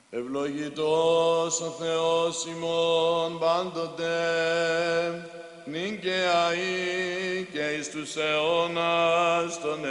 Ευλογητός ο Θεός ημών πάντοτε, νυν και αεί και εις τους αιώνας των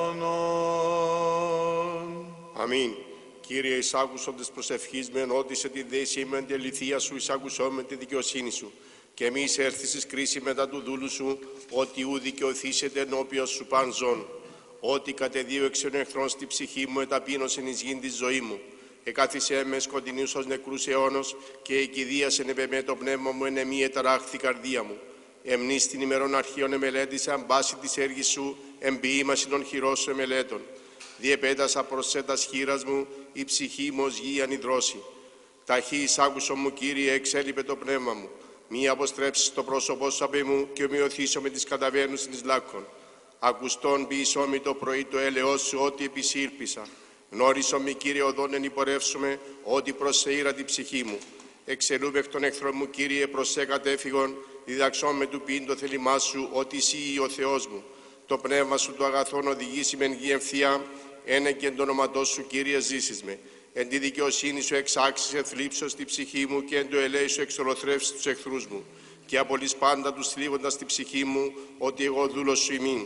αιώνων. Αμήν. Κύριε, εισάκουσον της προσευχής με ενώτησε τη δέση με την αληθεία σου, εισάκουσον με τη δικαιοσύνη σου. Και εμείς έρθεις εις κρίση μετά του δούλου σου, ότι ου δικαιωθήσετε ενώπιος σου παν ζών. Ότι κατεδίωξεν εχθρόν στη ψυχή μου, εταπείνωσεν εις γην τη ζωή μου. Εκάθισέ με σκοτεινούς ως νεκρούς αιώνος, και εκηδίασεν επ' εμέ το πνεύμα μου, εν εμή εταράχθη καρδία μου. Εμνείς την ημερών αρχείων εμελέτησα, μπάση της έργης σου, εμποιήμαση των χειρών σου εμελέτων. Διεπέτασα προς έτας χείρας μου, η ψυχή μου ως γη ανιδρώση. Ταχύ εισάκουσον μου, Κύριε, εξέλιπε το πνεύμα μου. Μη αποστρέψεις το πρόσωπό σου απ' εμού, και ομοιωθήσω με τις καταβαίνους εις λάκκων. Ακουστόν ποιησό μη το πρωί το έλεος σου, ότι επισύρπησα. Γνώρισο μη, Κύριε, οδόν εν υπορεύσουμε, ότι προσεήρα την ψυχή μου. Εξελούμε εκ των εχθρών μου, Κύριε, προς σε κατέφυγον, διδαξόν με του ποιήν το θέλημά σου, ότι εσύ ο Θεός μου. Το πνεύμα σου το αγαθόν οδηγήσει μεν γη ευθεία, ένε και εν το όνοματό σου, Κύριε, ζήσεις με. Εν τη δικαιοσύνη σου εξάξεις εθλίψος τη ψυχή μου, και εν το ελέη σου εξολοθρεύσεις τους εχθρούς μου. Και απολύς πάντα τους θλίβοντας τη ψυχή μου, ότι εγώ δούλος σου ημίν.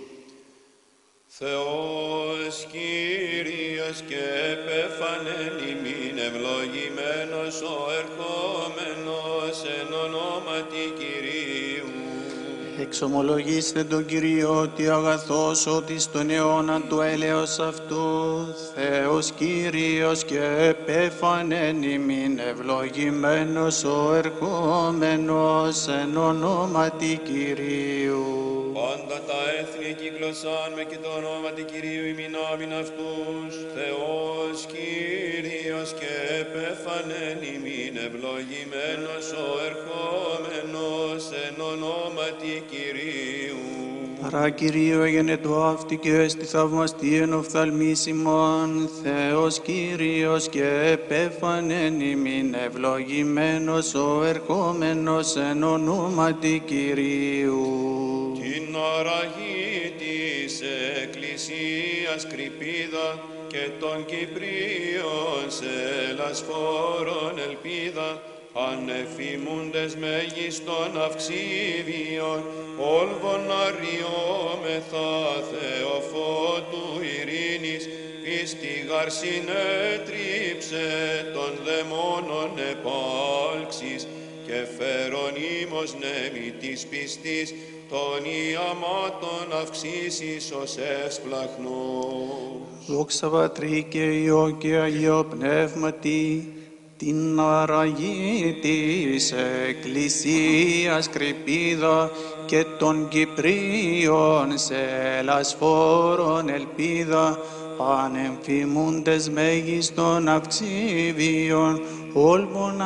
Θεός Κύριος και επέφανεν ημίν, ευλογημένος ο ερχόμενος εν ονόματι Κυρίου. Εξομολογήστε τον Κύριο ότι αγαθός ότι στον αιώνα του έλεος αυτού, Θεός Κύριος και επέφανεν ημίν, ευλογημένος ο ερχόμενος εν ονόματι Κυρίου. Πάντα τα έθνη κυκλωσάν με και το ονόματι Κυρίου ημίν άμην αυτούς. Θεός Κύριος και επέφανεν ημίν, ευλογημένος ο ερχόμενος εν ονόματι Κυρίου. Παρά Κυρίου έγινε το αυτή και έστι θαυμαστή εν οφθαλμής ημών, Θεός Κύριος και επέφανεν ημίν, ευλογημένος ο ερχόμενος εν ονόματι Κυρίου. Την αραγή της Εκκλησίας κρυπίδα και των Κυπρίων σε λασφόρων ελπίδα, ανεφημούντες μέγιστον αυξίβιον, όλβον αριόμεθα Θεοφώτου ειρήνης, πίστη γαρ συνέτριψε των δαιμόνων επάλξης, και φέρον ήμος νέμι της πιστής, των ιαμάτων αυξήσεις ως έσπλαχνος. Δόξα Πατρί και Υιό και Αγίο Πνεύματι, την αραγή της Εκκλησίας κρυπίδα και των Κυπρίων σε λασφόρων ελπίδα, ανεμφημούντες μέγιστον αυξίβιον, όλμον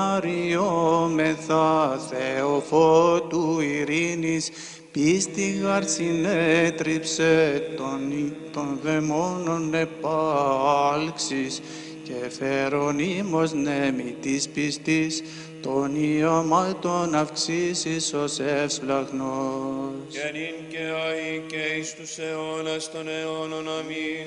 αριόμεθα Θεοφώτου ειρήνης, πίστη γαρ συνέτριψε των δαιμόνων επάλξης, και φέρον ήμος νέμι της πιστής, των ιαμάτων αυξήσεις ως εύσπλαχνος. Και νυν και αεί και εις τους αιώνας των αιώνων αμήν,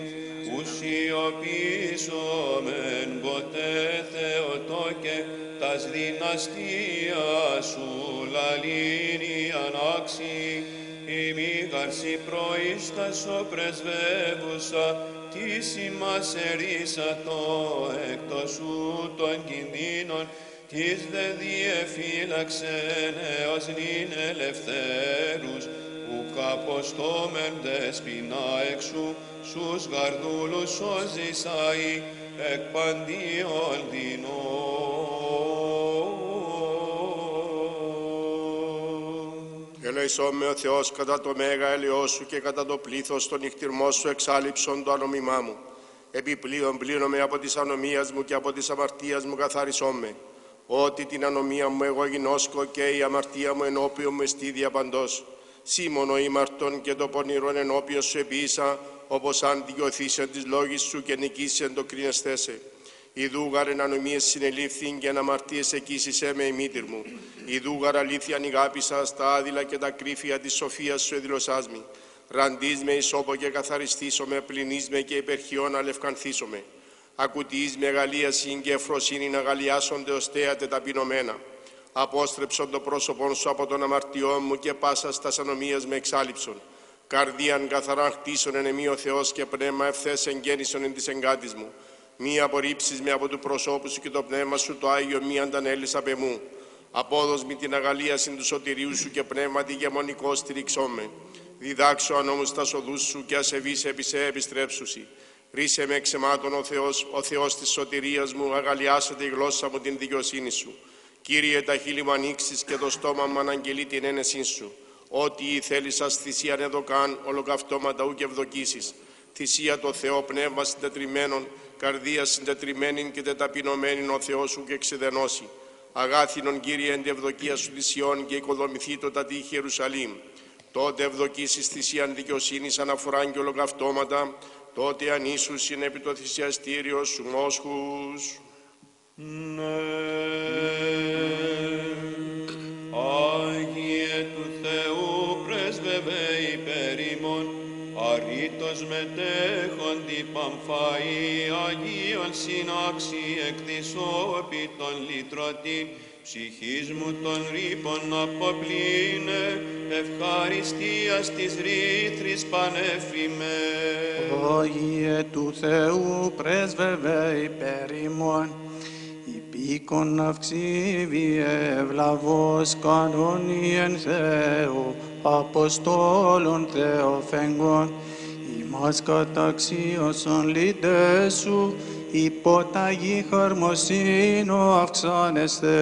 ουσιοποιήσομεν ποτέ Θεοτόκε, τας δυναστεία σου λαλήνη ανάξι, ημί γαρσι προίστασο πρεσβεύουσα, της ημάς ερίσατο εκτός σου των κινδύνων, της δε διεφύλαξεν έως νυν ελευθέρους, ουκ αποστόμεν δεσποινά εξού, σους γαρδούλους σώζεις αεί, εκ παντίον δεινών. Ελεησόν με ο Θεός κατά το μέγα έλεος σου και κατά το πλήθος των νυχτηρμών σου εξάλληψον το ανομιμά μου. Επιπλέον πλύνομαι από της ανομίας μου και από της αμαρτίας μου καθάρισόν με. Ότι την ανομία μου εγώ γινώσκω και η αμαρτία μου ενώπιον μου εστί διαπαντός. Σήμωνο ήμαρτον και το πονηρόν ενώπιον σου επίησα, όπως αν δικαιωθήσεν της λόγης σου και νικήσεν το κρίνεσθέσε. Ιδούγαρ εν ανομίες συνελήφθην και εν αμαρτίες εκείσισέ με η μήτηρ μου. Ιδούγαρ αλήθειαν ηγάπησα στα άδειλα και τα κρύφια της σοφίας σου εδηλωσάς μη. Ραντείς με ισόπο και καθαριστήσω με, πλυνείς με και υπερχιών αλευκανθήσω με. Ακουτιείς μεγαλίαση και ευφροσύνην αγαλιάσονται ως θέατε ταπεινωμένα. Απόστρεψον το πρόσωπον σου από τον αμαρτιό μου και πάσα στας ανομίας με εξάλειψον. Καρδίαν καθαρά χτίσον εν εμεί ο Θεός και πνεύμα ευθές εγγέννησον εν της εγκάτης μου. Μη απορρίψεις με από του προσώπου σου και το πνεύμα σου το Άγιο μη αντανέλεις απ' εμού. Απόδος μη την αγαλίαση του σωτηρίου σου και πνεύματι γεμονικό στηρίξό με. Διδάξω ανώμους τα οδούς σου και ασεβείς επί σε επιστρέψουσι. Ρίσε με εξαιμάτων ο Θεός της σωτηρίας μου, αγαλιάσετε η γλώσσα μου την δικαιοσύνη σου. Κύριε, τα χείλη μου ανοίξεις και το στόμα μου αναγγελεί την ένεσή σου. Ό,τι θέλησας θυσίαν εδωκάν, ολοκαυτώματα ουκ ευδοκίσεις. Θυσία το Θεό πνεύμα συντετριμένον, καρδία συντετριμένην και τεταπεινωμένην ο Θεός σου και εξεδενώσει. Αγάθινον Κύριε εν ευδοκία σου θυσιών και οικοδομηθεί το τα τείχη Ιερουσαλήμ. Τότε ευδοκίσεις θυσίαν δικαιοσύνης αναφοράν και ολοκαυτώματα, τότε ανήσους είναι επί το θυσιαστήριο σου μόσχους. Ναι, Άγιε του Θεού πρέσβευε υπέρ ημών, αρήτως μετέχοντι Παμφαή, Αγίον συνάξει εκδισόπι τον λυτρωτή, ψυχής μου των ρήπων αποπλήνε, ευχαριστίας της ρήθρης πανέφημε. Άγιε του Θεού πρέσβευε υπέρ ημών, υπήκον αυξήβιε ευλαβώς κανονίεν Θεού, Αποστόλων Θεοφέγγων, ημάς καταξίωσον λύτες σου, υπόταγη χαρμοσύνο αυξάνεστε.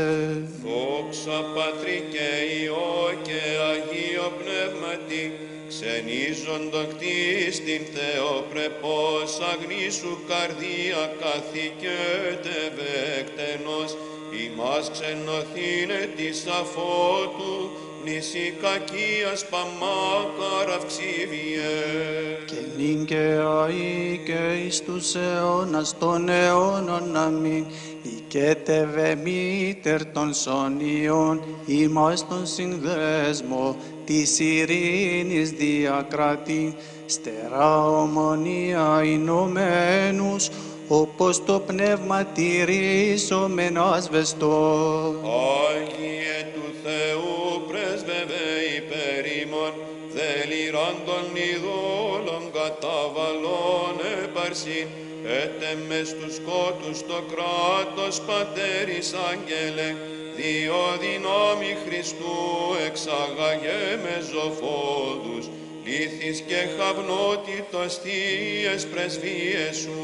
Δόξα Πατρί και Υιό και Αγίο Πνεύματι, ξενίζοντον κτίστην Θεοπρεπώς, αγνήσου καρδία καθηκέτευε εκτενώς, ημάς ξενοθήνε της αφότου, νησί κακίας παμάκαρ αυξήβιε. Και νυν και αεί και εις τους αιώνας των αιώνων αμήν, οικέτευε μήτερ των σωνίων, ημάς τον συνδέσμο της ειρήνης διακρατή, στερά ομονία ενωμένους, όπως το πνεύμα τηρήσομεν ασβεστό. Άγιε του Θεού πρέσβευε υπέρ ημών, δελειράν των ειδόλων καταβαλών επαρσήν, έτε μες τους σκότους το κράτος πατέρης άγγελε, διό δυνάμει Χριστού εξαγαγέ με ζωφόδους, λύθης και χαυνότητος θείες πρεσβείες σου.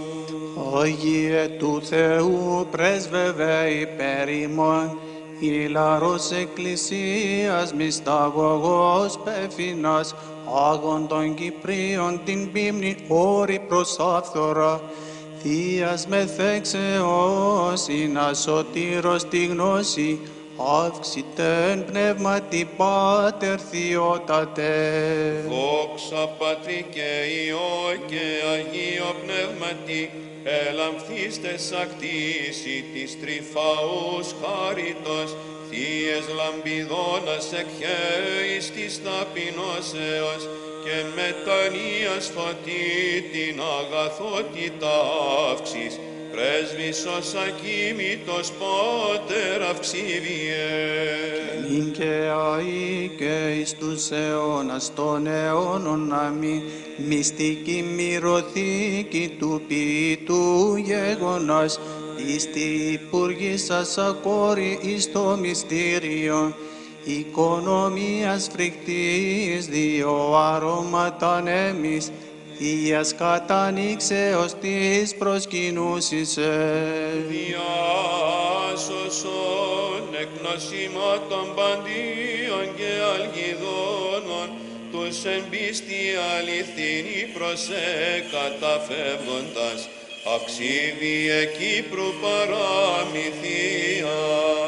Άγιε του Θεού πρέσβευε υπέρ ημών, ηλαρός εκκλησίας μυσταγωγός πεφινάς, άγων των Κυπρίων την πίμνη όρη προς άφθορα, Θείας μεθέξεως εινά σωτήρος τη γνώση, αύξητεν πνεύματι Πάτερ Θεότατε. Δόξα Πατρί και Υιό και Αγίο Πνεύματι, ελαμφθίστες ακτήσει της τρυφαούς χάριτος, θείες λαμπιδόνας εκχέης της ταπεινώσεως, και μετανοίας φωτί την αγαθότητα αύξης, πρέσβης ως ακίμητος Πάτερ αυξήβιε. Νυν και αεί και εις τους αιώνας των αιώνων αμήν, μυστική μυρωθήκη του ποιητού γεγονός, πίστη υπουργήσας ακόρη εις το μυστήριο, οικονομίας φρικτής δύο αρώματαν εμείς, Θείας κατανοίξεως της προσκυνούσισε. Διάσωσον εκνοσημάτων παντίων και αλγιδώνων, τους εν πίστη αληθινή προσέ καταφεύγοντας, αξίβιε Κύπρου παραμυθία.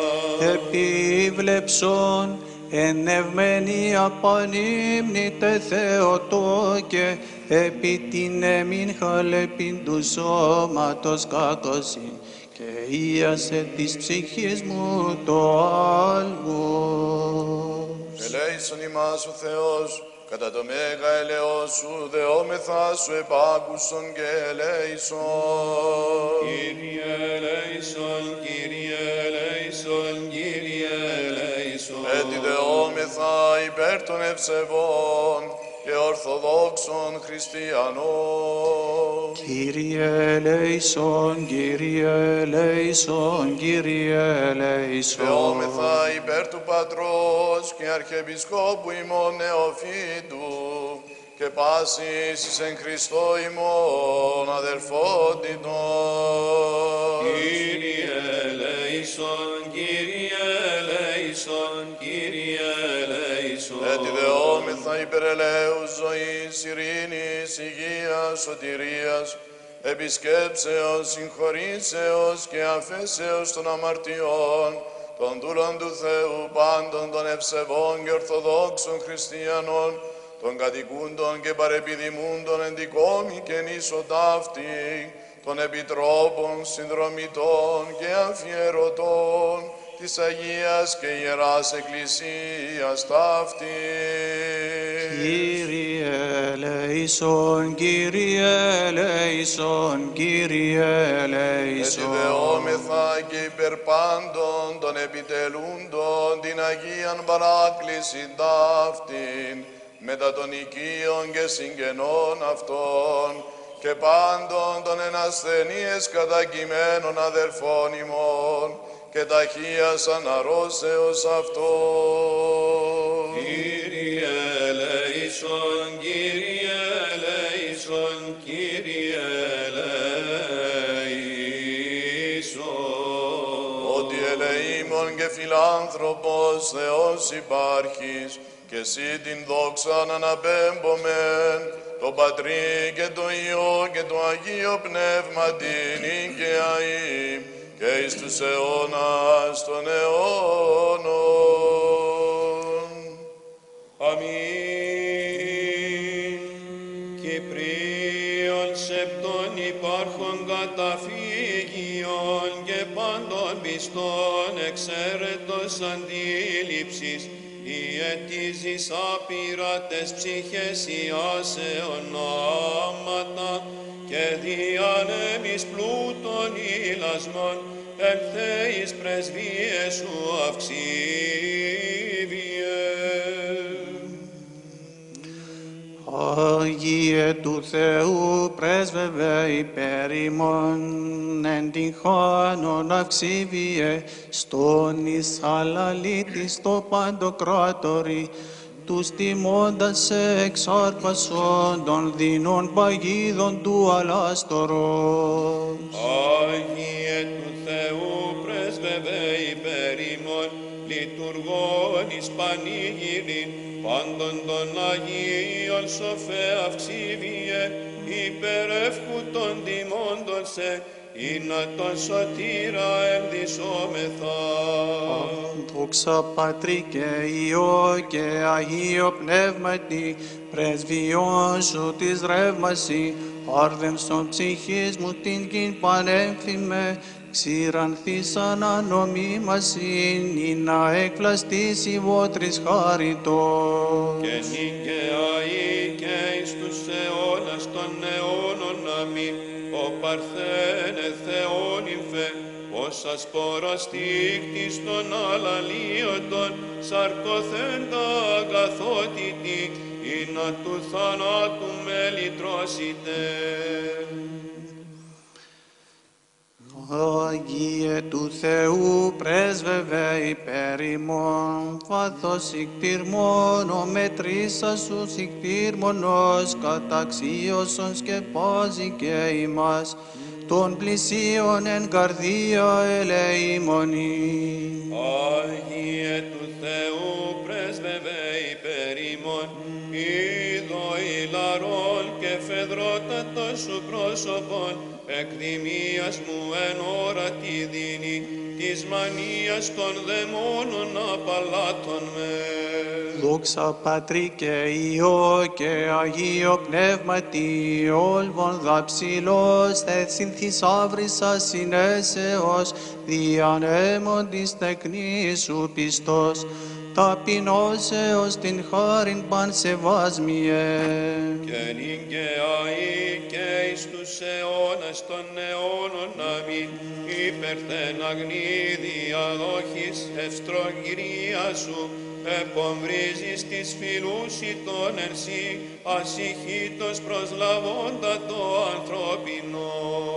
Επίβλεψον ενευμένη απανύμνητε Θεοτόκε, επί την εμήν χαλεπίν του σώματος κάτωσιν, και ίασε της ψυχής μου το άλγος. Ελέησον ημάς ο Θεός, κατά το μέγα ελεός σου, δεόμεθά σου επάκουσον και ελέησον. Κύριε ελέησον, Κύριε ελέησον, Κύριε ελέησον. Έτσι δεόμεθα υπέρ των ευσεβών και ορθοδόξων χριστιανών. Κύριε ελέησον, Κύριε ελέησον, Κύριε ελέησον. Δεόμεθα υπέρ του Πατρός και Αρχιεπισκόπου ημών Νεοφύτου και πάσης εις εν Χριστώ ημών αδελφότητων. Κύριε ελέησον, Κύριε ελέησον, Κύριε ελέησον. Έτσι δεόμεθα υπέρ ελέους ζωής, ειρήνης, υγείας, σωτηρίας, επισκέψεως, συγχωρήσεως και αφέσεως των αμαρτιών, των δούλων του Θεού πάντων των ευσεβών και ορθοδόξων χριστιανών, των κατοικούντων και παρεπιδημούντων εν τη κόμη και νήσο ταύτη, των επιτρόπων, συνδρομητών και αφιερωτών της Αγίας και Ιεράς Εκκλησίας ταύτη. Κύριε ελέησον, Κύριε ελέησον, Κύριε ελέησον. Έτσι δεόμεθα και υπερ πάντων των επιτελούντων την Αγίαν παράκλησιν ταύτην, μετά των οικείων και συγγενών αυτών, και πάντων των εν ασθενείες κατακειμένων αδελφών ημών, και ταχείας αναρρώσεως αυτών. Κύριε ελέησον, Κύριε ελέησον, Κύριε ελέησον. Ότι ελεήμων και φιλάνθρωπος Θεός υπάρχεις, και εσύ την δόξαν αναπέμπομεν, το Πατρί και το Υιό και το Αγίο Πνεύμα την οικαιαή, και εις τους αιώνας των αιώνων. Αμήν. Κυπρίων σεπτών υπάρχων καταφύγιων και πάντων πιστών εξαίρετος αντίληψης, ιετίζεις άπειρατες ψυχές ιάσεων άματα και διανέμεις πλούτων ηλασμών, εν θέης πρεσβείες σου αυξήβιε. Άγιε του Θεού πρέσβευε υπέρ ημών, εν τυχάνων αυξήβιε, στον εις αλαλήτη στο παντοκράτορι, τους τιμώντας σε εξάρπασον των δεινών παγίδων του αλάστορος. Άγιε του Θεού πρέσβευε υπέρ ημών, λειτουργών εις πανήγυριν, πάντων των Αγίων σοφέ αυξήβιε, υπερεύχου των τιμώντων σε, ή να τον σωτήρα ενδυσόμεθα. Δόξα Πατρί και Υιό και Αγίο Πνεύματι, πρεσβειών σου της ρεύμαση, άρδευσον ψυχής μου την κιν πανέμφημε, ξηρανθήσαν ανομήμασιν, ή να εκφλαστείς η βότρης χάριτος. Και νικαιαή και εις τους αιώνας των αιώνων αμήν, ο Παρθένε Θεόν υμφε, ως ασποραστήκτης των αλαλίωτων, σαρκωθέντα αγαθότητη, ή να του θανάτου με λυτρώσετε. Άγιε του Θεού πρέσβευε υπέρ ημών, βάθος ικτήρμον, ο μετρήσας σου ικτήρμονος, καταξίωσον σκεπάζει και ημάς, των πλησίων εν καρδία ελεήμονη. Άγιε του Θεού πρέσβευε υπέρ ημών, είδω ηλαρών και φεδρότατο σου πρόσωπον, εκδημίας μου εν ώρα τη δίνη, της μανίας των δαιμόνων απαλάτων με. Δόξα Πατρί και Υιό και Αγίο Πνεύματι, όλβον δαψιλός, θέσιν θησαύρισα συνέσεως, διανέμον της τεκνής σου πιστός, ταπεινώσεως την χάριν παν σεβάσμιε. Και νικαιαί και εις τους αιώνας των αιώνων αμήν, υπερθεν αγνή διαδόχης ευστρογγυρία σου, επομβρίζεις της φιλούσι των ενσύ, ασυχήτως προσλαβώντα το ανθρώπινο.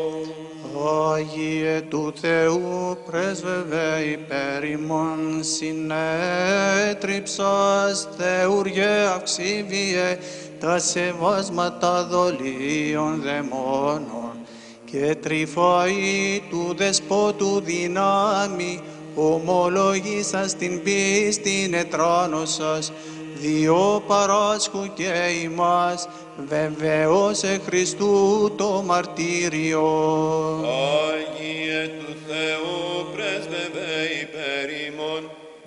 Άγιε του Θεού πρέσβευε υπέρ ημών, συνέτριψας Θεούργε αυξήβιε τα σεβάσματα δολίων δαιμόνων και τρυφαή του δεσπότου δυνάμει, ομολογήσας την πίστην ετράνωσας, διό παράσχου και ημάς, βεβαίωσε Χριστού το μαρτύριο. Άγιε του Θεού πρέσβευε υπέρ ημών,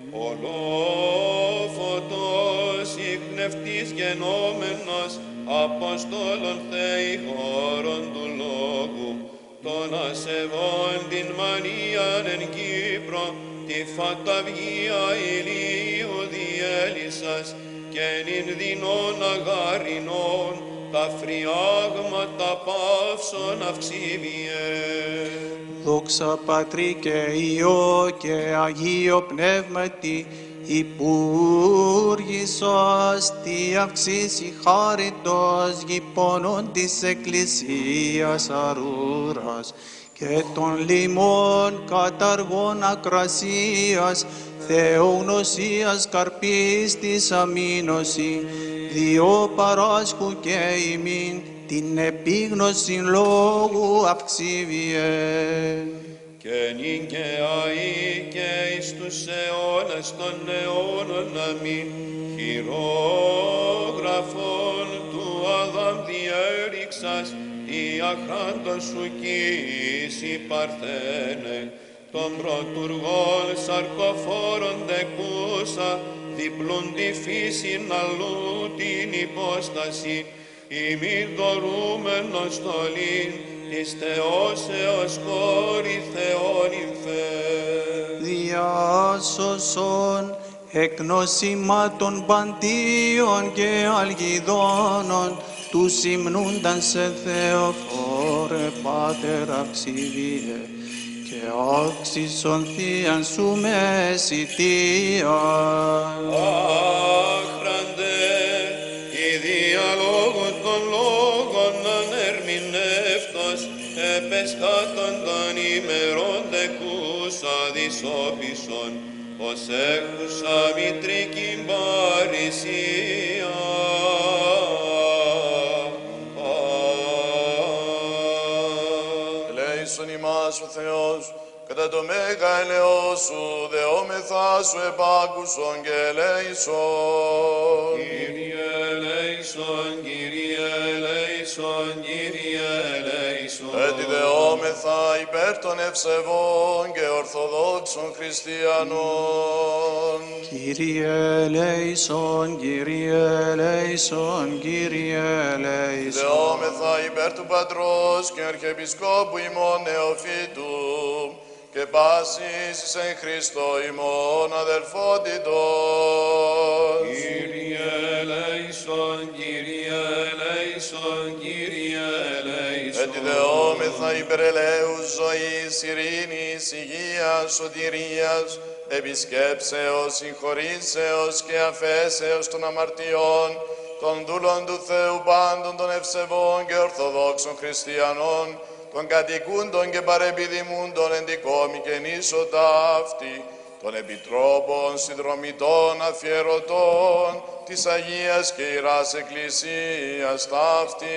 ολόφωτος ικνευτής γενόμενος, Αποστόλων Θεϊχώρων του Λόγου, των ασεβών την μανίαν εν Κύπρο, τη φαταυγία ηλίου διέλυσας, και νυν δεινών αγαρινών, τα φριάγματα παύσων αυξήβιε. Δόξα Πατρί και Υιό και Αγίο Πνεύματι, υπούργησας τη αυξήση χάριτος γυπώνων της Εκκλησίας αρούρας και των λιμών καταργών ακρασίας, θεογνωσίας καρπής της αμήνωση, διό παράσχου και ημίν την επίγνωση λόγου αυξήβιε. Και νικαιαί και εις τους αιώνας των αιώνων αμήν, χειρόγραφον του Αδάμ διέριξας, η αχράντος σου κοίηση παρθένε, των πρωτουργών σαρκοφόρων δεκούσα, διπλούν τη φύσιν αλλού την υπόσταση, ημίν δωρούμενος στολήν, της Θεώσεως κόρη Θεόν υμφέ. Διάσωσον εκ νοσημάτων παντίων και αλγιδώνων, τους υμνούνταν σε Θεοφόρε Πάτερ αυξηβίε, και άξισον θείαν σου μεσητείαν. Άχραντε, η διαλόγου των λόγων ανερμηνεύτος, επεσχάτων των ημερών δεκούσα δυσόφισον, ως έχουσα μητρικήν παρησία. Ελέησον ημάς ο Θεός, κατά το μέγα ελαιός σου, δεόμεθα σου επάκουσον και ελέησον. Κύριε ελέησον, Κύριε ελέησον, Κύριε ελέησον. Έτσι δεόμεθα υπέρ των ευσεβών και ορθοδόξων χριστιανών. Κύριε ελέησον, Κύριε ελέησον, Κύριε ελέησον. Δεόμεθα υπέρ του Πατρός και Αρχιεπισκόπου ημών Νεοφύτου και πάσης εις εν Χριστώ ημών αδελφότητος. Κύριε ελέησον, Κύριε ελέησον, Κύριε ελέησον. Έτσι δεόμεθα υπέρ ελέους ζωής, ειρήνης, υγείας, σωτηρίας, επισκέψεως, συγχωρήσεως και αφέσεως των αμαρτιών, των δούλων του Θεού πάντων των ευσεβών και ορθοδόξων χριστιανών, των κατοικούντων και παρεπιδημούντων εν τη κόμη και νήσο ταύτη, των επιτρόπων, συνδρομητών, αφιερωτών, της Αγίας και Ιεράς Εκκλησίας ταύτη.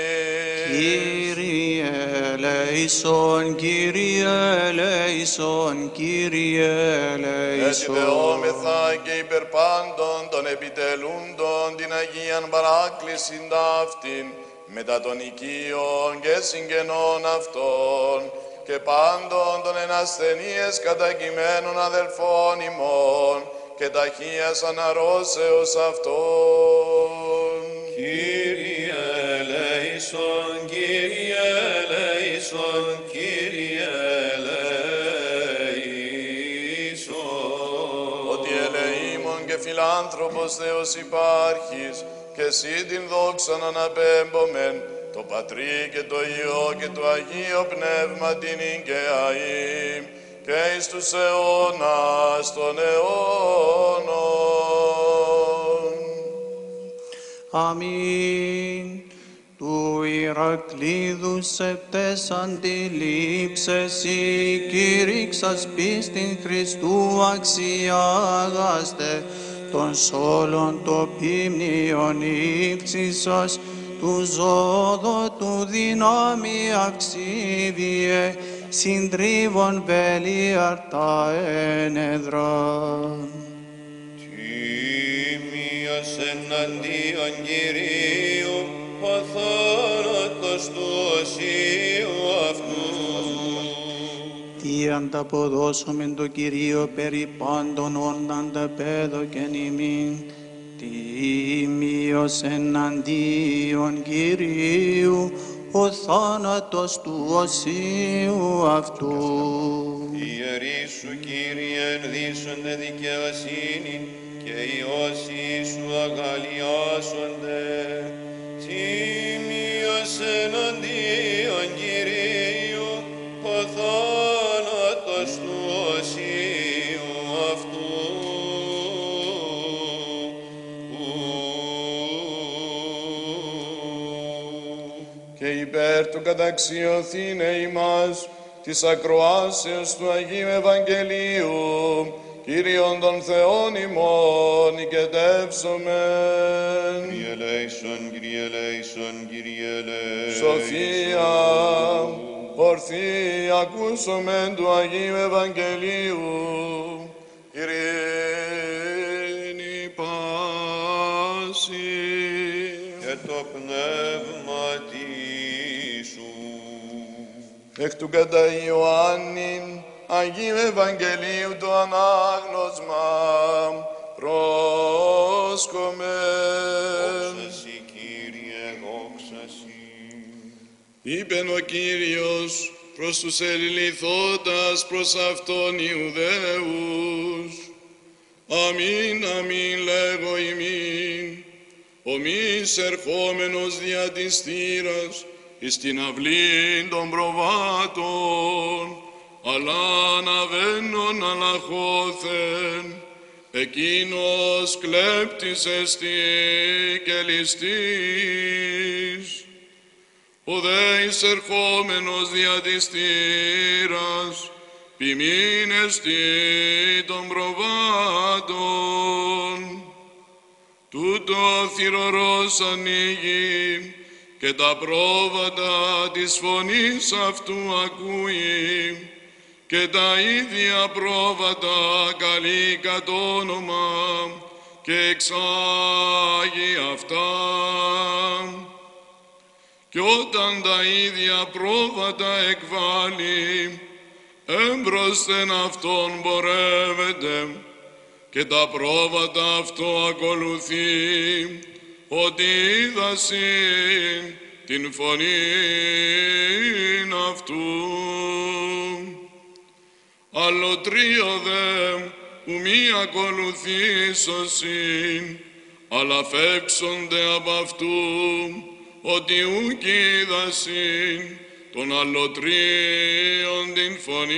Κύριε ελέησον, Κύριε ελέησον, Κύριε Έτσι ελέησον. δεόμεθα και υπερ πάντων των επιτελούντων την Αγίαν παράκλησιν ταύτην, μετά των οικείων και συγγενών αυτών, και πάντων των εν ασθενείες κατακειμένων αδελφών ημών, και ταχείας αναρρώσεως αυτών. Κύριε ελέησον, Κύριε ελέησον, Κύριε ελέησον. Ότι ελεήμων άνθρωπος Θεός υπάρχεις, και εσύ την δόξαν αναπέμπομεν, το Πατρί και το Υιό και το Αγίο Πνεύμα την εγκαιαή, και εις τους αιώνας των αιώνων. Αμήν. Του Ηρακλήδου σεπτές αντιλήψες η κήρυξας πίστην Χριστού αξιάγαστε, των όλων το ποιμνίον ύψισος, του ζώδο του δυνάμει αξίβιε, συντρίβων βελιαρτά ενεδράν. Τίμιος εναντίον Κυρίου, ο θάνατος του οσίου αυτού. Τι ανταποδώσομεν το Κυρίο περί πάντων όνταντα πέδοκεν ημίν, τίμιος εναντίον Κυρίου, ο θάνατος του οσίου αυτού. Οι ιερείς σου, Κύριε, ενδύσονται δικαιοσύνη, και οι όσοι σου αγαλιάσονται. Τίμιος εναντίον Κυρίου, ο θάνατος του οσίου αυτού. Και υπέρ του καταξιωθήνε ημάς της ακροάσεως του Αγίου Ευαγγελίου, Κύριον των Θεών ημών οικετεύσομεν. Kyrie eleison, Kyrie eleison, Kyrie eleison. Σοφία, ορθή ακούσομεν του Αγίου Ευαγγελίου, ειρήνη πάση. Και το πνεύμα σου. Εκ του κατά Ιωάννην Αγίου Ευαγγελίου το ανάγνωσμα πρόσκομεν. Δόξα σοι, Κύριε, δόξα σοι. Είπεν ο Κύριος προς τους ελιληθώντας προς αυτόν Ιουδαίους, αμήν, αμήν λέγω ημίν, ο μης ερχόμενος δια της θύρας εις την αυλήν των προβάτων, αλλά αναβαίνον αναχώθεν, εκείνος κλέπτης εστί και ληστής. Ο δε εισερχόμενος δια της θύρας, ποιμήν εστί των προβάτων. Τούτο θυρωρός ανοίγει, και τα πρόβατα της φωνής αυτού ακούει, και τα ίδια πρόβατα καλεί κατ' όνομα, και εξάγει αυτά. Και όταν τα ίδια πρόβατα εκβάλλει, έμπροσθεν αυτόν πορεύεται, και τα πρόβατα αυτό ακολουθεί, ότι είδασιν την φωνήν αυτού. Αλλοτρίο δε που μη ακολουθήσωσιν, αλλά φεύξονται από αυτού, ότι ουκ είδασιν των αλλοτρίων την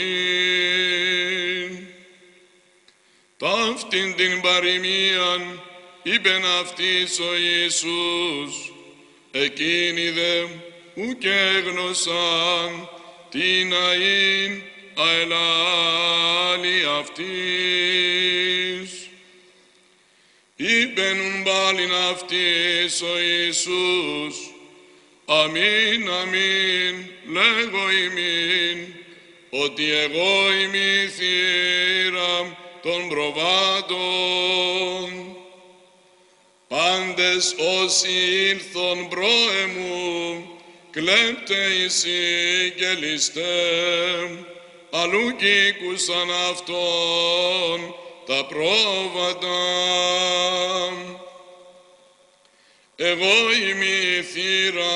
φωνήν. Ταύτην την παροιμίαν είπεν αυτής ο Ιησούς, εκείνοι δε ουκ έγνωσαν την αήν αελάλη αυτής. Είπεν πάλιν αυτής ο Ιησούς, αμήν, αμήν, λέγω ημίν, ότι εγώ είμαι η θύρα των προβάτων. Πάντες όσοι ήλθον προεμού, κλέπτε εισι και ληστέ, αλλού κήκουσαν αυτόν τα πρόβατα. Εγώ είμαι η θύρα,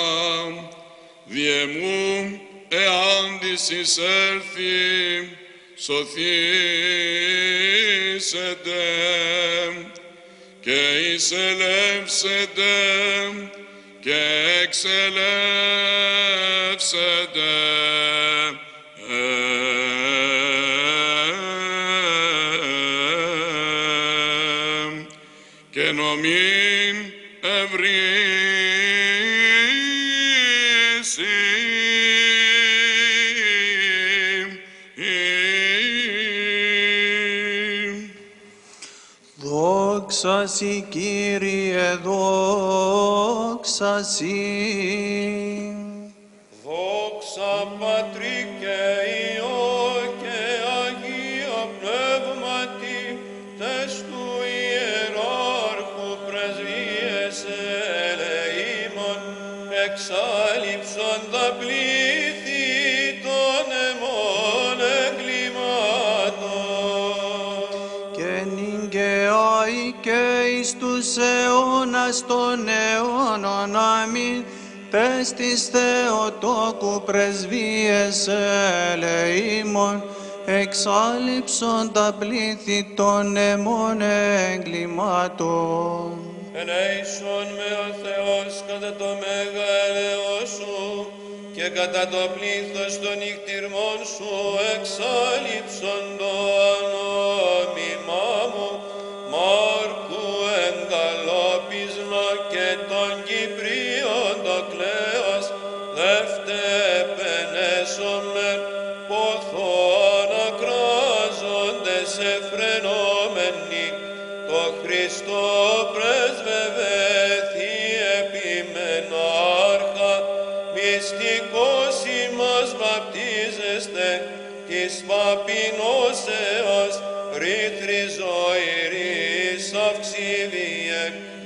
διεμού εάν της εισέλθει, σωθήσετε. και εισελεύσετε και εξελεύσετε. Και νομήν ευρύσει. Δόξα Σοι, Κύριε, δόξα Σοι. Δόξα Πατρί και Υιό και Αγίο Πνεύματι, τες του Ιεράρχου πρεσβείες ελεήμων, εξάλειψον τα πλήθη των εμών εγκλημάτων. Και νυν και αεί και εις τους αιώνας των αιώνων. Αμήν. Τες της Θεοτόκου πρεσβείες ελεήμων, εξάλειψον τα πλήθη των εμών εγκλημάτων. Ελέησον με ο Θεός κατά το μεγαλείο σου και κατά το πλήθος των νυχτηρμών σου εξάλειψον το ανόμιμά μου, Μάρκου εγκαλόπισμα και των Κυπρίων το κλέος, δευτεπενέσομεν ποθό ανακράζοντες εφρενόμενοι, το Χριστό πρεσβευέθη επιμενάρχα, μυστικός ημάς βαπτίζεστε, της παπεινώσεως ρήθρη ζωηρής αυξηδίε,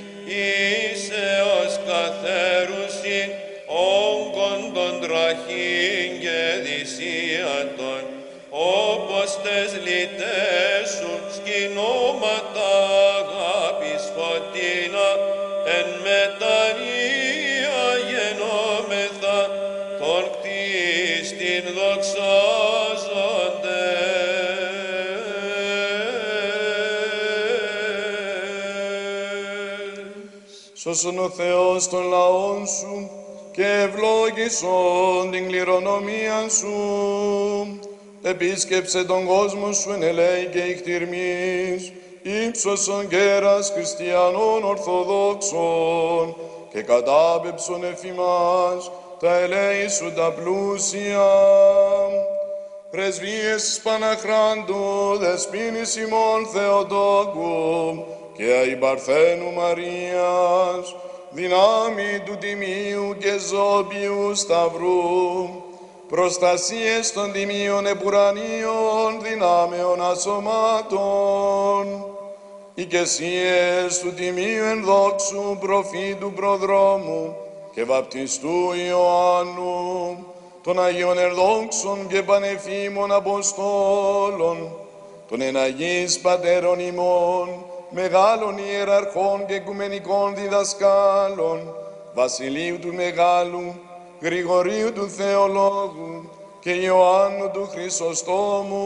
ίσεως καθέρουσιν όγκων των τραχήν και δυσίατων, όπως τες λυτές σου σκηνώματα αγάπης φωτίνα, εν μετανία γενόμεθα, τον κτίστην δοξάζοντες. Σώσον ο Θεός των λαών σου και ευλόγησον την κληρονομία σου. Επίσκεψε τον κόσμο σου εν ελέη και ηχτηρμής, ύψωσον κέρας χριστιανών ορθοδόξων και κατάπεψον εφημάς τα ελέη σου τα πλούσια. Πρεσβείες της Παναχράντου, δεσποίνης ημών Θεοτόκου και αϊπαρθένου Μαρίας, δυνάμει του Τιμίου και Ζώπιου Σταυρού, προστασίες των Τιμίων Επουρανίων δυνάμεων ασωμάτων, οικεσίες του Τιμίου Ενδόξου Προφήτου Προδρόμου και Βαπτιστού Ιωάννου, των Αγίων Ενδόξων και Πανεφήμων Αποστόλων, των εναγείς Πατέρων ημών, μεγάλων ιεραρχών και οικουμενικών διδασκάλων, Βασιλείου του Μεγάλου, Γρηγορίου του Θεολόγου και Ιωάννου του Χρυσοστόμου,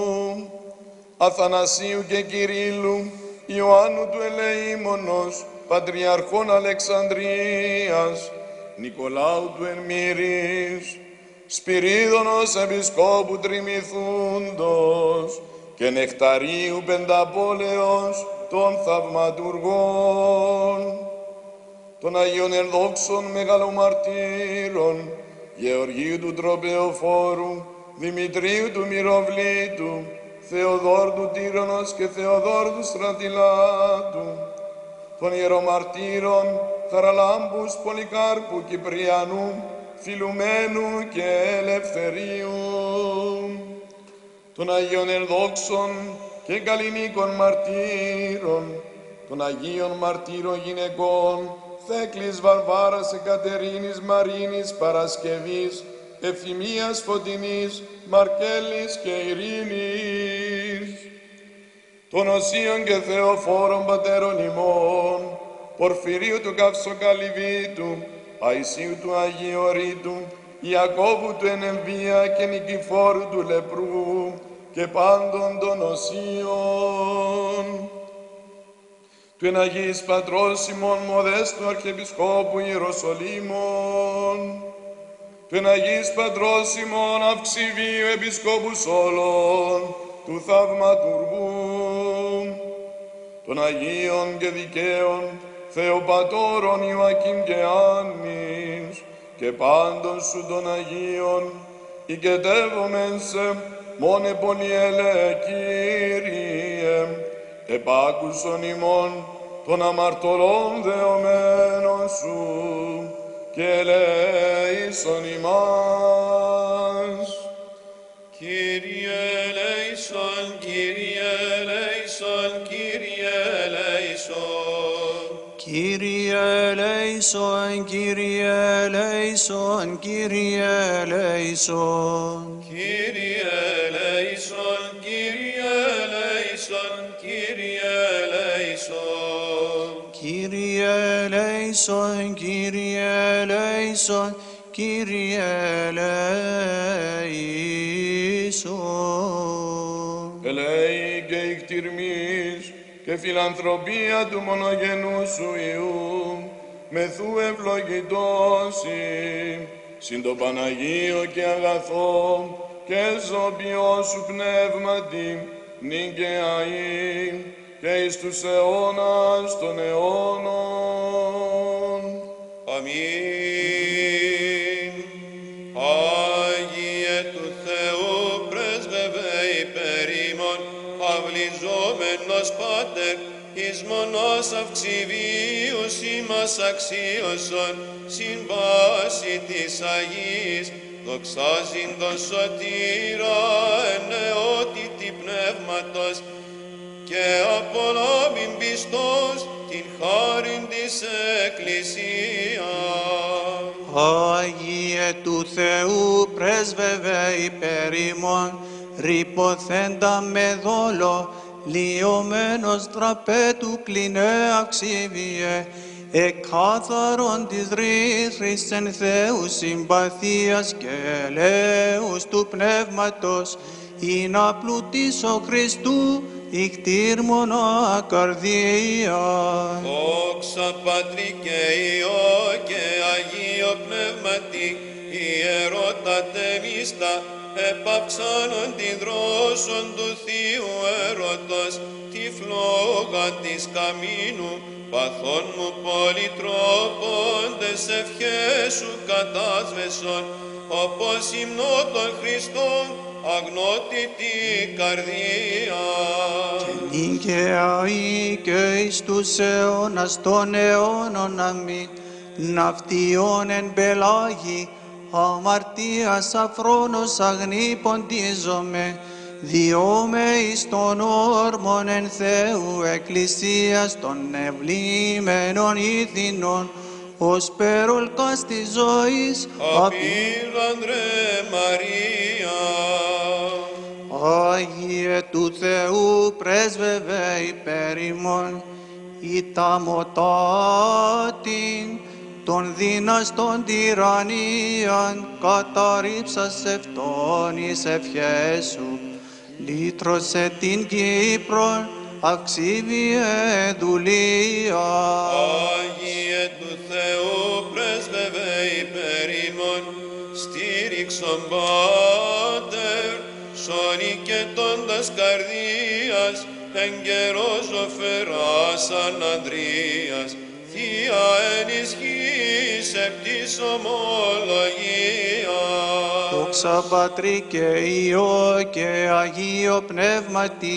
Αθανασίου και Κυρίλλου, Ιωάννου του Ελεήμονος, Πατριαρχών Αλεξανδρίας, Νικολάου του Ενμύρης, Σπυρίδωνος Επισκόπου Τριμηθούντος και Νεκταρίου Πενταπόλεως των Θαυματουργών, των Αγίων Ενδόξων Μεγαλομαρτύρων, Γεωργίου του Τροπεοφόρου, Δημητρίου του Μυροβλήτου, Θεοδόρου του Τύρονος και Θεοδόρου του Στρατιλάτου, των Ιερομαρτύρων Χαραλάμπους Πολυκάρπου Κυπριανού, Φιλουμένου και Ελευθερίου, των Αγίων Ενδόξων και Καλλινίκων Μαρτύρων, των Αγίων Μαρτύρων Γυναικών, Θέκλης Βαρβάρας Εκατερίνης Μαρίνης Παρασκευής, Εφημίας Φωτεινής, Μαρκέλης και Ειρήνης, των Οσίων και Θεοφόρων Πατέρων ημών, Πορφυρίου του Καυσοκαλυβίτου, Παϊσίου του Αγίου Ρήτου, Ιακώβου του Ενεμβία και Νικηφόρου του Λεπρού και πάντων των Οσίων, του εν Αγίης Πατρός ημών Μοδέστου Αρχιεπισκόπου Ιεροσολύμων, του εν Αγίης Πατρός ημών Αυξηβίου Επισκόπους όλων, του Θαυματουργού, των Αγίων και Δικαίων Θεοπατώρων Ιωακήμ και Άννης, και πάντων σου των Αγίων, οικετεύομεν σε μόνε πολυέλε Κύριε, επάκουσον ημών των αμαρτωλών δεωμένων σου, και ελέησον ημάς. Κύριε ελέησον, Κύριε ελέησον, Κύριε ελέησον. Κύριε ελέησον, Κύριε ελέησον, Κύριε ελέησον. Κύριε ελέησον, Κύριε ελέησον, Κύριε ελέησον. Κύριε ελέησον, Κύριε ελέησον, Κύριε ελέησον. Ελέη και εκτιρμής και φιλανθρωπία του μονογενού σου Υιού, μεθού ευλογητώσει, συν το Παναγίο και αγαθό και ζωπιό σου πνεύματι, νυν και αΐ, και εις τους αιώνας των αιώνων. Αμήν. Άγιε του Θεού πρέσβευε υπέρ ημών, αυλιζόμενος Πάτερ, εις μονός αυξηβίους ημάς αξίωσον, συν βάση της Αγίας, δοξάζειν σωτήρα εν νεότητη πνεύματος, και απολάβειν πιστός την χάριν της Εκκλησίας. Άγιε του Θεού πρέσβευε υπέρ ημών, ρηποθέντα με δόλο, λιωμένος τραπέτου κλινέ αξίβιε, εκάθαρον της ρήθρης εν Θεού συμπαθίας και ελέους του πνεύματος, ή να πλουτίσω Χριστού ηκτήρ μονά καρδία. Δόξα Πατρί και Υιό και Αγίο Πνεύματι, ιερότατε μίστα, επαυξάνον την δρόσον του Θείου έρωτος, τη φλόγα της καμίνου, παθών μου πολυτρόποντες ευχές σου κατάσβεσον, όπως υμνώ των Χριστών, αγνότητη καρδία. Νυν και αεί και εις τους αιώνας των αιώνων αμήν, ναυτιών εν πελάγη, αμαρτίας αφρόνος αγνή ποντίζομαι, διώμε εις των όρμων εν Θεού εκκλησίας των ευλήμενων ηθινών, ως περολκάς της ζωής Απήρανδρε Μαρία. Άγιε του Θεού πρέσβευε υπέρ ημών, ηταμωτάτην των δύναστων τυραννίαν, καταρρίψας ευτών εις ευχές σου, λύτρωσε την Κύπρον, αξίβιε δουλεία. Άγιε του Θεού πρέσβευε υπέρ ημών, στήριξον Πάτερ, σωνικετώντας καρδίας, εν καιρό ζωφεράς αναντρίας, Θεία ενισχύς επ' της ομολογίας. Δόξα Πατρί και Υιό και Αγίο Πνεύματι,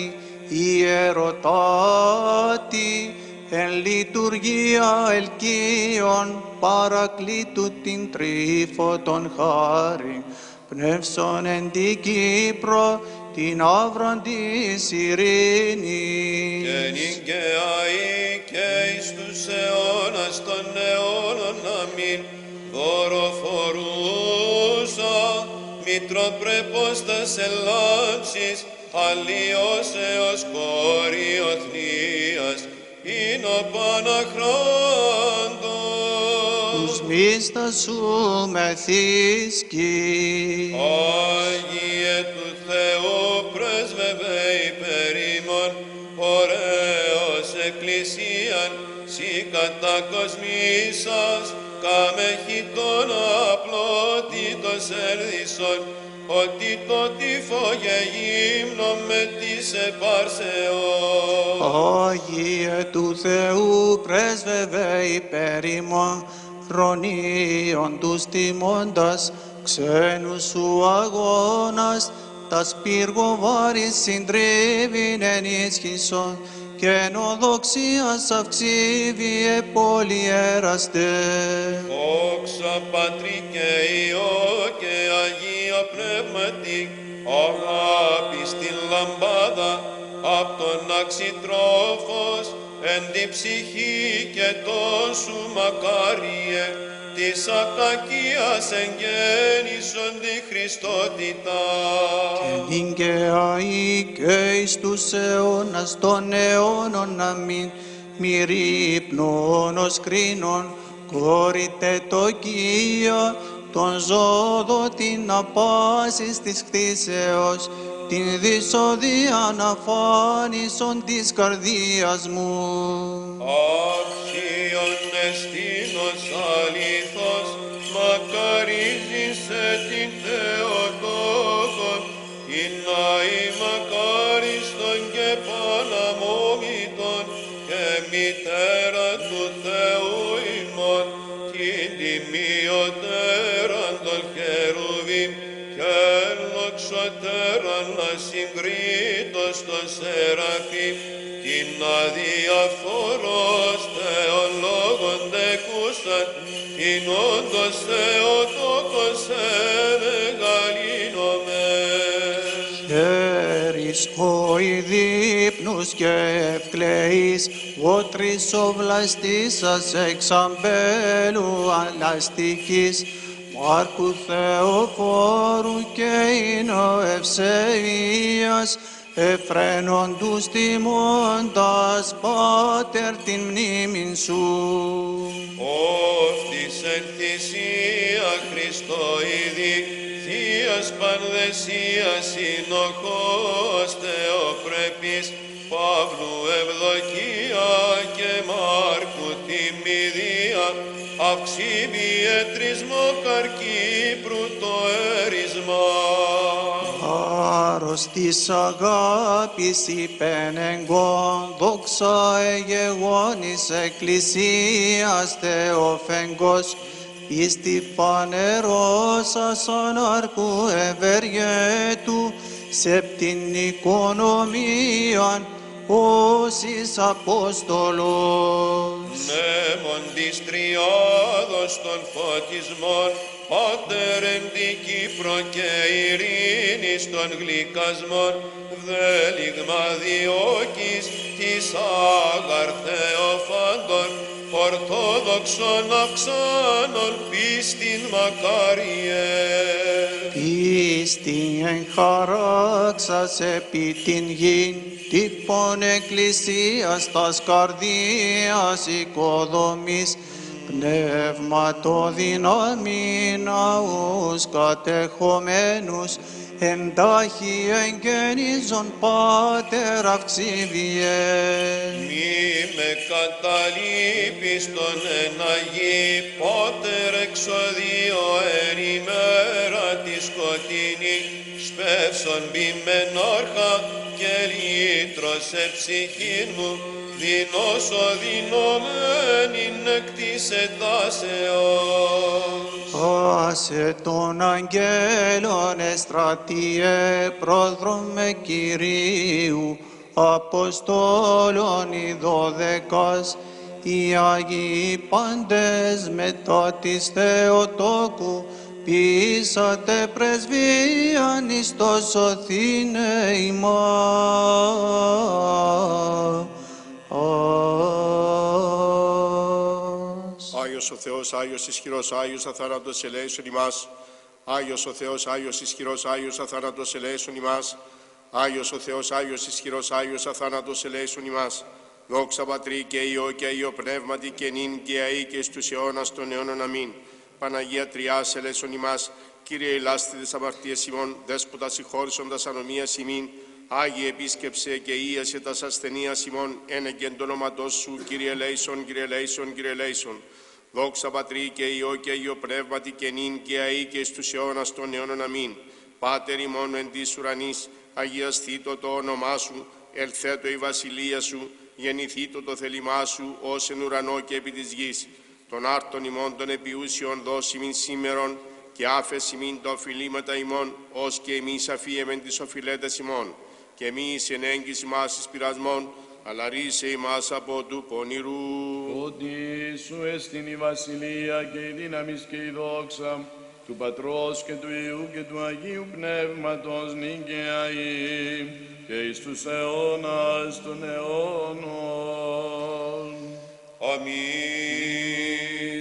ιερωτάτη, εν λειτουργία ελκύων, παρακλήτου την τρίφωτον χάριν, πνεύσον εν την Κύπρο, την άβραν της ειρήνης. Και νυν και αεί και εις τους αιώνας των αιώνων αμήν, δωροφορούσα, μητροπρέπος τας ελάμψης, αλλοιώσεως κοριοθνίας, είναι ο Παναχράντος. Τους μίστας σου μεθύσκει. Άγιε του Θεού πρέσβευε υπέρ ημών, ωραίος εκκλησία κατακοσμήσας, καμέχει τον απλότητος ελδισόν, ότι το τύφο γεήμνο με της επάρσεως. Άγιε του Θεού πρέσβευε υπέρ ημών, χρονίων τους τιμώντας, ξένους σου αγώνας, τας πύργο βάρης συντρίβην ενίσχυσον, και ενοδοξίας αυξήβιε πολυέραστε. Δόξα Πατρί και Υιό και Αγία Πνεύματι, αγάπη στην λαμπάδα, απ' τον αξιτρόφος, εν τη ψυχή και τόσου μακάριε, της ακακίας εγγέννησον τη Χριστότητα. Και νικαιαί και εις τους αιώνας των αιώνων αμήν, μυρίπνων ως κρίνων, κόρητε το Κία, τον ζώδο την απάσης της κτίσεως, την δυσοδίαν αφάνισον της καρδίας μου. Άξιον εστίνος αλήθως, μακαρίζησε την Θεοτόκον, κοινάι μακάριστον και παναμόμητον, και μητέρα του Θεού ημών, την τιμιωτέραν των χερουβίμ, και λοξωτέραν ασυγκρίτως των σεραφείμ, την αδιαφορός θεολόγων δεκούσαν, την όντως Θεοτόκος εμεγαλύνομεν. Χέρις οειδίπνους και ευκλεείς, βότρις οβλαστήσας εξαμπέλου αναστικής, Μάρκου Θεοφόρου και Ίνο Ευσεβίας, εφραίνον τους τιμώντας, Πάτερ, την μνήμην σου. Όφτης εν θυσία Χριστοειδή, Θείας Πανδεσίας συνοχός Θεοπρεπής, Παύλου ευδοκία και Μάρκου τιμιδία, αυξήβιε τρισμό καρκύπρου το έρισμα. Άρος της αγάπης υπενεγκόν, δόξα εγεγόνης εκκλησίας Θεοφέγγος, πίστη φανερώσας ανάρκου ευεργέτου, σεπτήν οικονομίαν όσης Απόστολος. Μνέμον της τριάδος των φωτισμών, Πάτερ εν τη Κύπρο και ειρήνης των γλυκασμών, δέλιγμα διώκης της άγαρ Θεοφάντων, ορθόδοξον αυξάνων πίστην μακάριε. Πίστη εγχαράξας επί την γην, τύπων εκκλησίας τας καρδίας οικοδομής, πνεύματο δυνάμει ναούς κατεχομένους, εντάχει εγγενίζον Πάτερ αυξήβιε. Μη με καταλείπεις τον εναγή, Πάτερ εξοδείο εν ημέρα τη σκοτεινή, σπεύσον μπημενάρχα και λύτρωσε ψυχήν μου, δεινώσω δεινωμένην εκ της ετάσεως. Άσε των αγγέλων εστρατείε, πρόδρομε Κυρίου, Αποστόλων οι 12, οι Άγιοι πάντες μετά της Θεοτόκου, πείσατε πρεσβείαν εις το σωθήνε ημάς. Άγιος ο Θεός, Άγιος ισχυρός, Άγιος αθάνατος ελέησον ημάς. Άγιος ο Θεός, Άγιος ισχυρός, Άγιος αθάνατος ελέησον ημάς. Άγιος ο Θεός, Άγιος ισχυρός, Άγιος αθάνατος ελέησον ημάς. Δόξα Πατρί και Υιό και Αγίο Πνεύματι και νυν και αεί και στους αιώνας των αιώνων. Αμήν. Παναγία Τριάς ελέησον ημάς. Κύριε ελάστη τις αμαρτίες ημών, Δέσποτα συγχώρησον τας ανομίας ημίν, Άγιε επίσκεψε και ίασε τας ασθενείας ημών, ένεγγεν το όνοματός σου, Κύριε ελέησον, Κύριε ελέησον, Κύριε ελέησον. Δόξα Πατρί και Υιό και Υιό Πνεύματι και νυν και αεί και εις τους αιώνας των αιώνων. Αμήν. Πάτερ ημών εν της ουρανής, αγιαστήτω το όνομά σου, ελθέτω η βασιλεία σου, γεννηθήτω το θέλημά σου, ως εν ουρανό και επί της γης. Των άρτων ημών των επιούσιων δώσιμην σήμερον, και άφες ημίν τα οφειλήματα ημών, ως και εμείς αφίεμεν τις οφειλέτες ημών. Και εμείς εν έγκυση μας εις πειρασμών, αλλά ρίσε ημάς από του πονηρού. Ότι σου εστιν η βασιλεία και η δύναμις και η δόξα του Πατρός και του Υιού και του Αγίου Πνεύματος νυν και αεί και εις τους αιώνας των αιώνων. Αμήν.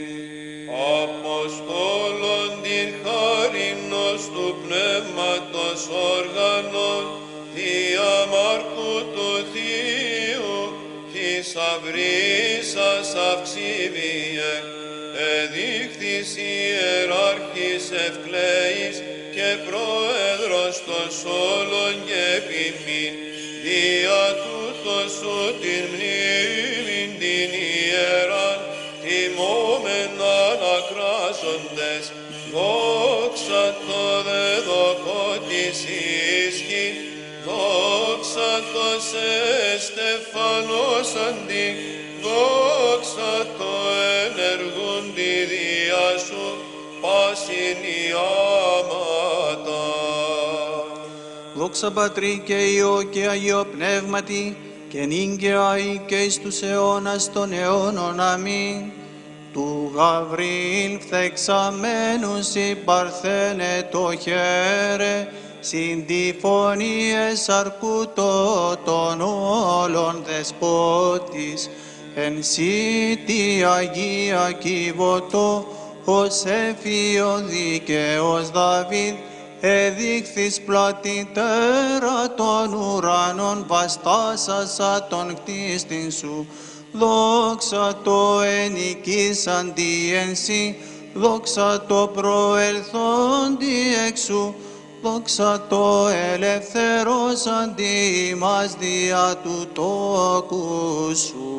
Αποστόλων την χάρινος του Πνεύματος όργανων, διαμάρκου του Θείου, θησαυρίσας αυξήβιε, εδείχθης ιεράρχης ευκλαίης και πρόεδρος των όλων και επιμήν, δια τούτο σου την μνήμην την ιεράν, τιμώμεναν ακράζοντες, δόξα το δεδοκό της ίσχυ, δόξα το σε στεφανός αντί, δόξα το ενεργούν τη διά σου, πάσιν η άματα. Δόξα Πατρί και Υιό και Αγίο Πνεύματι, και νυν και αεί και εις τους αιώνας των αιώνων. Αμήν. Του Γαβριήλ φθεξαμένους η παρθένε το χαίρε, συν τη φωνή εσαρκούτο των όλων δεσπότης, εν σύ τη Αγία Κιβωτό, ως έφιο δίκαιος Δαβίδ, εδείχθης πλατητέρα των ουρανών, βαστάσασα τον κτίστην σου. Δόξα το ενοικήσαντι εν σύ, δόξα το προελθόντι εξού, δόξα το ελευθερώσαντι ημάς δια του τόκου σου.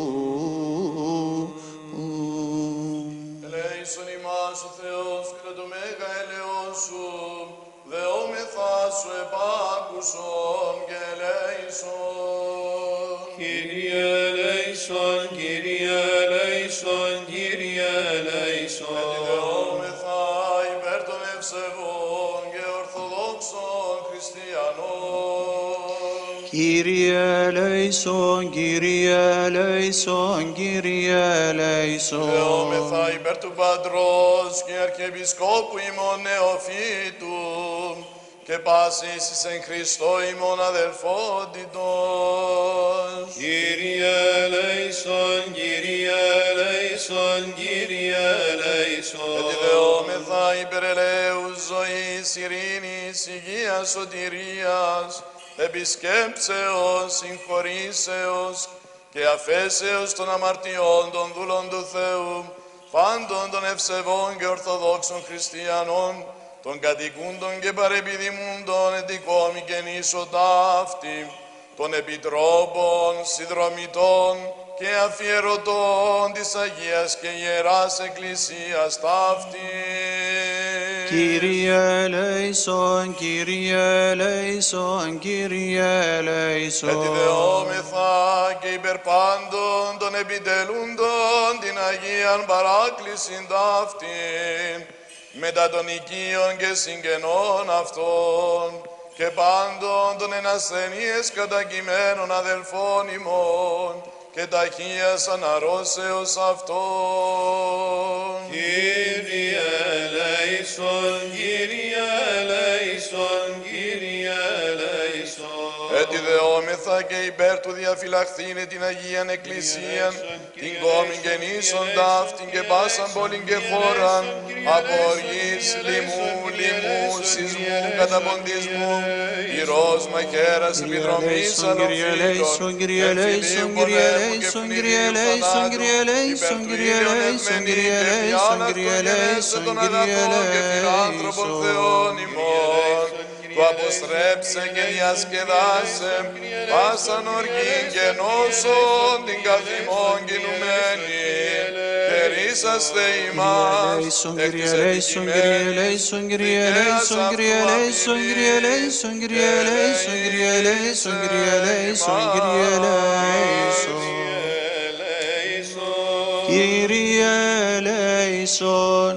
Ελέησον ημάς ο Θεός και το μέγα ελαιός σου, δεόμεθα σου επάκουσον και ελέησον. Κύριε ελέησον, Κύριε ελέησον, Κύριε ελέησον. Δεόμεθα υπέρ των ευσεβών και ορθοδόξων χριστιανών. Κύριε ελέησον, Κύριε ελέησον, Κύριε ελέησον. Δεόμεθα υπέρ του Πατρός και Αρχιεπισκόπου ημών Νεοφύτου και πάσης εις εν Χριστώ ημών αδελφότητος. Κύριε ελέησον, Κύριε ελέησον, Κύριε ελέησον. Ετιδεόμεθα υπέρ ελέους ζωής, ειρήνης, υγείας, σωτηρίας, επισκέψεως, συγχωρήσεως και αφέσεως των αμαρτιών των δούλων του Θεού, πάντων των ευσεβών και ορθοδόξων χριστιανών, των κατοικούντων και παρεπιδημούντων ετικόμη και νήσο ταύτη, των επιτρόπων, συνδρομητών και αφιερωτών της Αγίας και Ιεράς Εκκλησίας ταύτη. Κύριε ελέησον, Κύριε ελέησον, Κύριε ελέησον. Ετιδεόμεθα και υπερ πάντων των επιτελούντων την Αγίαν παράκλησιν ταύτην, μετά των οικείων και συγγενών αυτών και πάντων των εν ασθενείες κατακειμένων αδελφών ημών και ταχείας αναρρώσεως αυτών. Κύριε ελέησον, Κύριε ελέησον, Κύριε ελέησον. Ετιδεόμεθα και υπέρ του διαφυλαχθήνε την Αγίαν Εκκλησίαν, την κόμην και νήσον ταύτην και πάσαν πόλην και χώραν, από οργής, λοιμού, σεισμού, καταποντισμού, πυρός, μαχαίρας, επιδρομής, αλοφύλων, εμφυλίου πολέμου και πλημμυρίου θανάτου, υπερτουήλιον ευμενή και φιάνας των γενέσαι των αγαθών και φιλάνθρωπων Θεών ημών, του αποστρέψε και διασκεδάσε, πάσαν οργή και νόσον την καθημών κινουμένη, και ρίσαστε ημάς, εκ της επιτιμένης, δικαίας αυτού αμοιβής, και ελέησον, Κύριε ελέησον.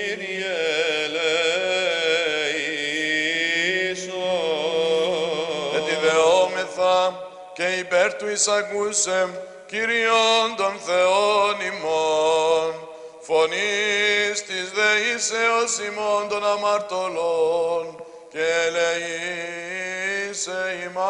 Και υπέρ του εισακούσεμ Κύριον των Θεών ημών, φωνής της δεήσεως ημών των αμαρτωλών, και ελεήσε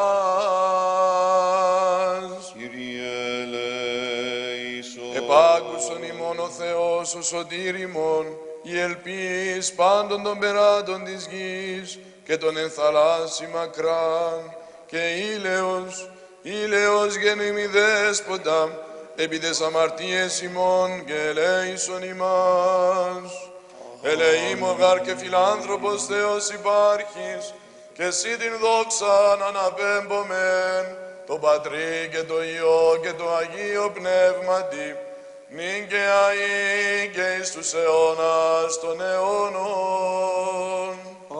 ημάς. Κύριε ελέησον. Επάκουσον ημών ο Θεός ο σωτήρ ημών, η ελπίς πάντων των περάτων της γης, και τον ενθαλάσσι μακράν, και ήλαιος γεννήμη δέσποτα, επί τες αμαρτίες ημών, και ελέησον ημάς. Ελεήμο γάρ και φιλάνθρωπος Θεός υπάρχεις, και εσύ την δόξαν αναπέμπομεν, το Πατρί και το Υιό και το Αγίο Πνεύματι, νυν και αεί και εις τους αιώνας των αιώνων.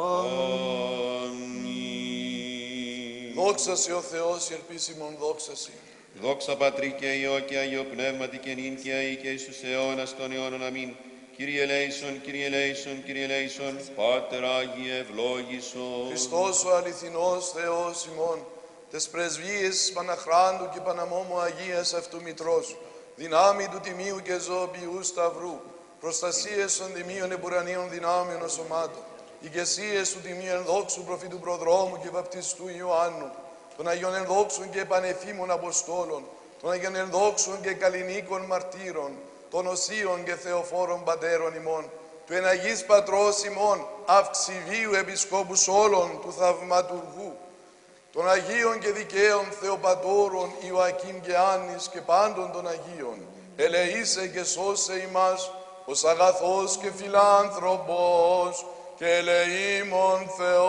Δόξα σε ο Θεός, η ελπίσιμον δόξα σε. Δόξα Πατρί και Υιό και Αγίο Πνεύματι και νυν και αεί και εις τους αιώνας των αιώνων. Αμήν. Κύριε ελέησον, Κύριε ελέησον, Κύριε ελέησον, Πάτερ Άγιε ευλόγησον. Χριστός ο αληθινός Θεός ημών, τες πρεσβείες Παναχράντου και Παναμόμου Αγίας αυτού Μητρός, δυνάμει του τιμίου και ζωοποιού Σταυρού, προστασίες των τιμίων εμπουρανίων δυνάμεων σωμάτων, ηγεσίες του τιμίου ενδόξου προφήτου προδρόμου και βαπτιστού Ιωάννου, των Αγίων ενδόξων και πανεφήμων Αποστόλων, των Αγίων ενδόξων και καλλινίκων μαρτύρων, των οσίων και θεοφόρων πατέρων ημών, του εναγής πατρός ημών, αυξηβίου επισκόπους όλων του θαυματουργού, των Αγίων και δικαίων Θεοπατώρων Ιωακήμ και Άννης και πάντων των Αγίων, ελεήσε και σώσε ημάς, ως αγαθός και φιλάνθρωπος, και ελεήμων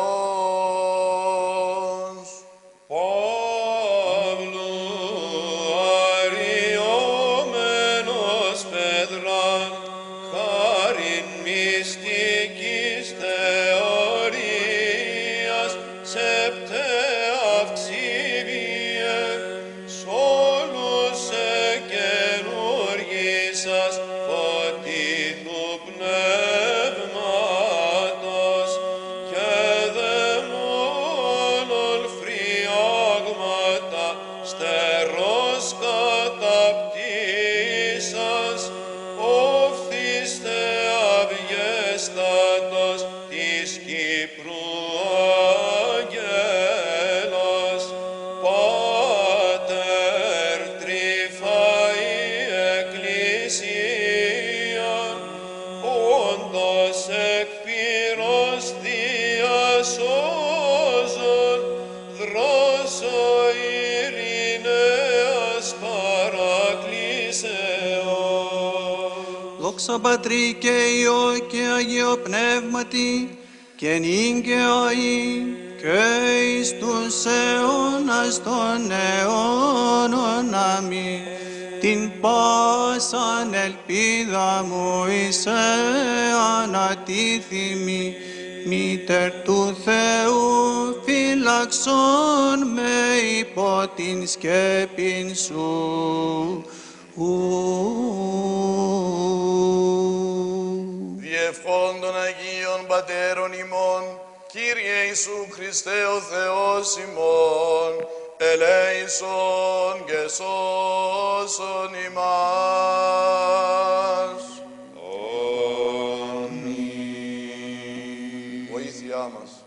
Θεός. Παύλου αριόμενος Πέδρα, χάριν μυστικής θεωρίας, σεπτέ αυξήβιε, σ' όλους εκενούργησας φωτί του πνεύματος, και δαιμόνων φριάγματα στερός καταπτύσας, οφθήστε αυγέστατος της Κύπρου αγγέλος, Πάτερ τρυφαή εκκλησία, όντως εκ πυρός διασώζων, δρόσο ειρηναίας παρακλήσεως. Δόξα Πατρί και Υιό και Αγίο Πνεύματι, και νυν και αεί και εις τους αιώνας των αιώνων. Αμήν. Την πάσαν ελπίδα μου είσαι ανατίθιμη, Μήτερ του Θεού φυλαξών με υπό την σκέπην σου. Διευχών των Αγίων Πατέρων ημών, Κύριε Ιησού Χριστέ ο Θεός ημών, ελέησον και σώσον ημάς. Βοήθειά μας.